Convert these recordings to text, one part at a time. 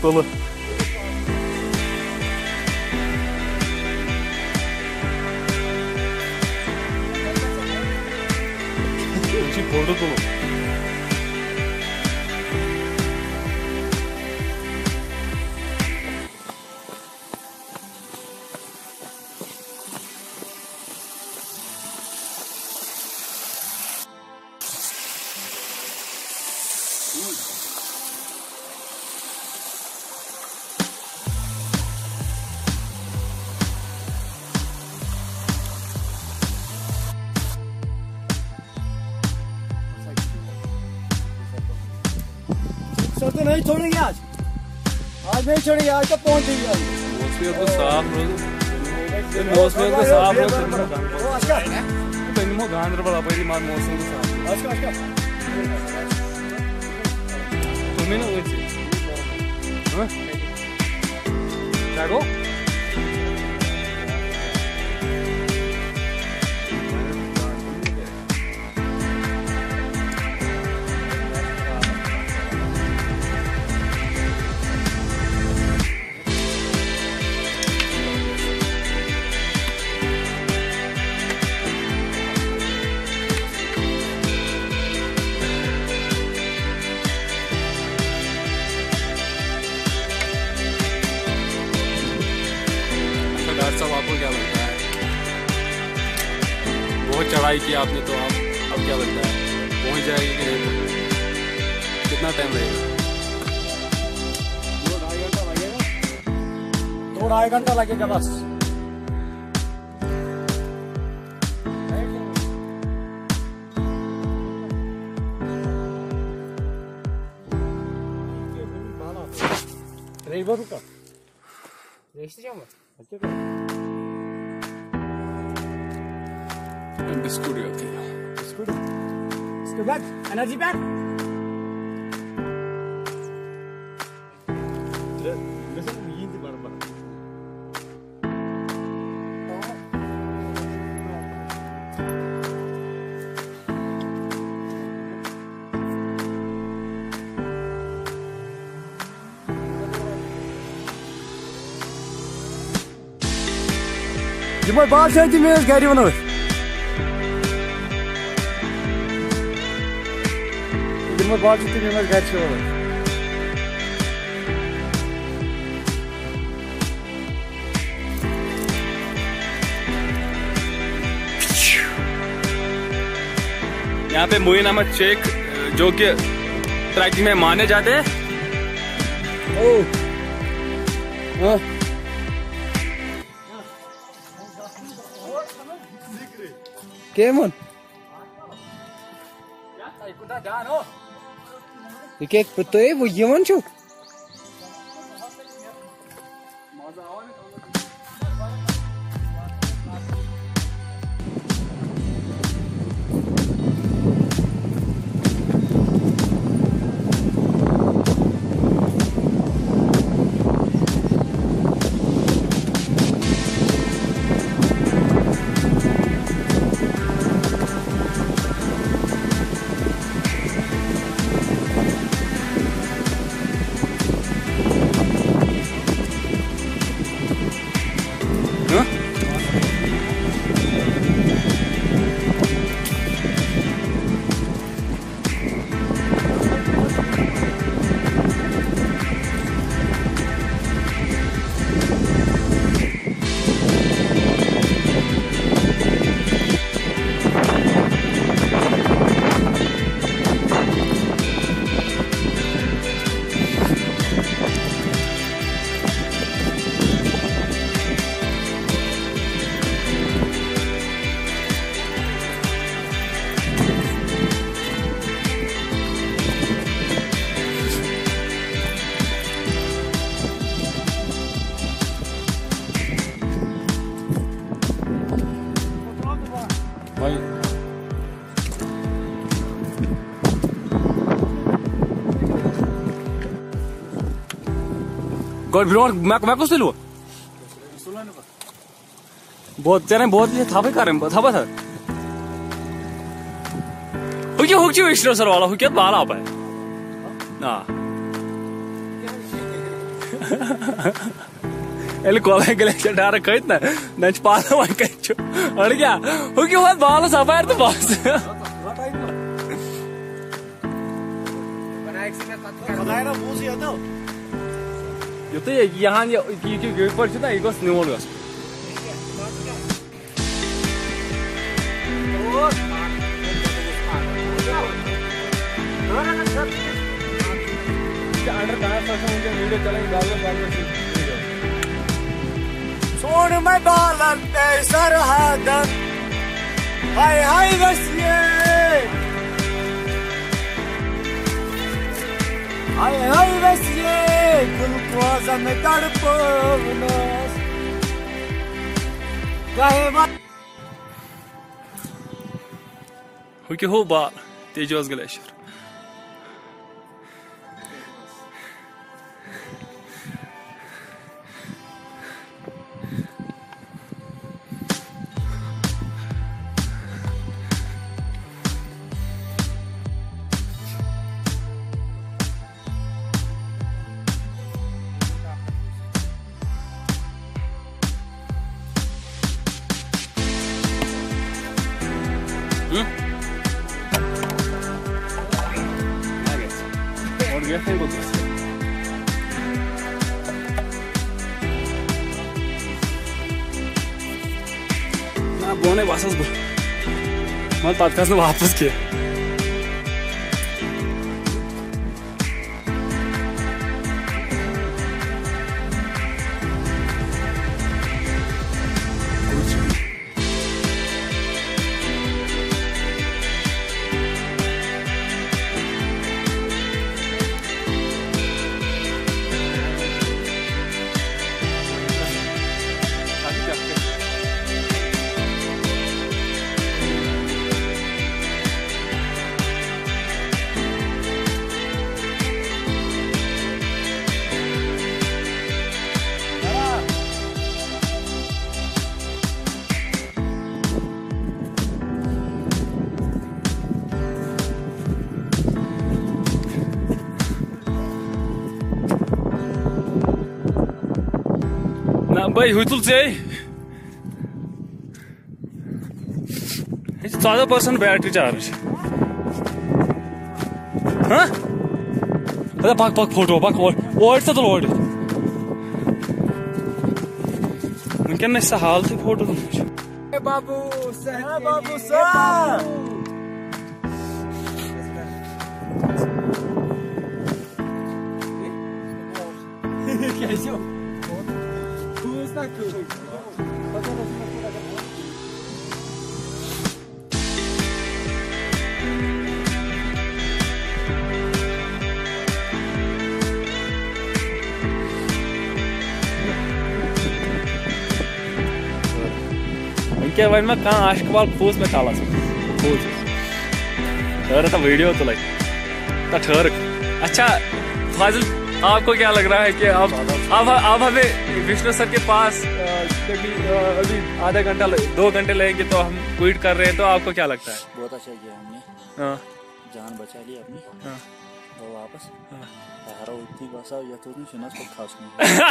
तुल फोटो तुलो तो नहीं छोड़ेंगे आज नहीं छोड़ेंगे, आज तो पहुंच जाएंगे। मौसम तो साफ मौसम तो साफ गांधरबल अपरी मार मौसम तो साफ तुम्हें ना क्या गो आपको क्या लगता है? बहुत चढ़ाई की आपने तो आप अब क्या लगता है पहुंच जाएगी कि नहीं? कितना टाइम लगेगा? 2-2.5 घंटा लगेगा बस। River ruka. Değiştireceğim mi? Biscuit होते हैं बिस्कुट इसके बाद energy pack Cuma bazı edemiyoruz geri bunu. Cuma bazı edemiyoruz geri şey olur. यहाँ पे मुई नामक शेख जो कि ट्रैकिंग में माने जाते हैं। Kemon? Kijk, betul ya, bu gimana cu? God बिलोर मैं कुछ लो बहुत जरा बहुत ये था भाई कारण था बस हो क्यों इश्रो सर वाला हो क्या बाल आप है ना Ele colega glacier डारा कहित ना नच पाला वन कहिचो और क्या हो कि वो बाल सफायर तो बस खदाएरा बूझ या तो यो तो यहाँ ये गेट पर छ ना यो स्नोल गस अंडर कहां से मुझे वीडियो चलेंगे गाल छोड़ मैं बालन पे सरहद हाय हाय वसिए हाय हाय वसिए कुल क्वाजा में तड़पवनस काहे मा हो कि हो बाल तेजोस ग्लेशियर बोने वापस मैं पॉडकास्ट में वापस किया भाई हुतुल से 14% बैटरी चार्ज हाँ अरे पाक पाक फोटो पाक ओड से तो ओड उनके ने हाल से फोटो तुम बाबू सर कैसे हो क्या वन में कहाँ आशिक वाल फूस में काला फूस ठहर था वीडियो तो लाइक ठहर अच्छा फाजिल आपको क्या लग रहा है कि आप हमें विष्णु सर के पास अभी आधा घंटा 2 घंटे लगेंगे तो हम क्विट कर रहे हैं तो आपको क्या लगता है? बहुत अच्छा किया हमने हाँ जान बचा ली अपनी हाँ तो वापस तारा उतनी बसा या तो नहीं सुना तो खास नहीं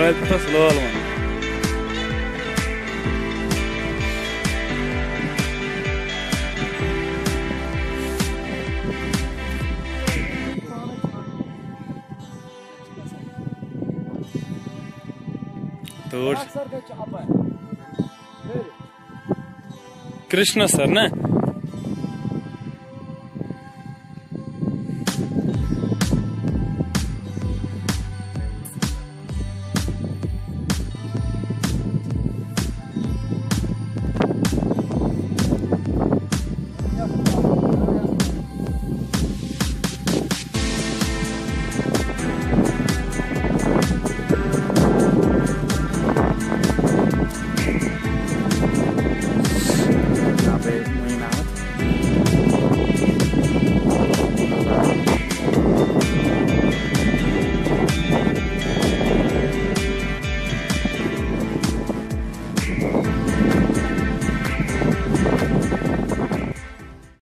कल पे स्लोल वन कृष्ण सर ना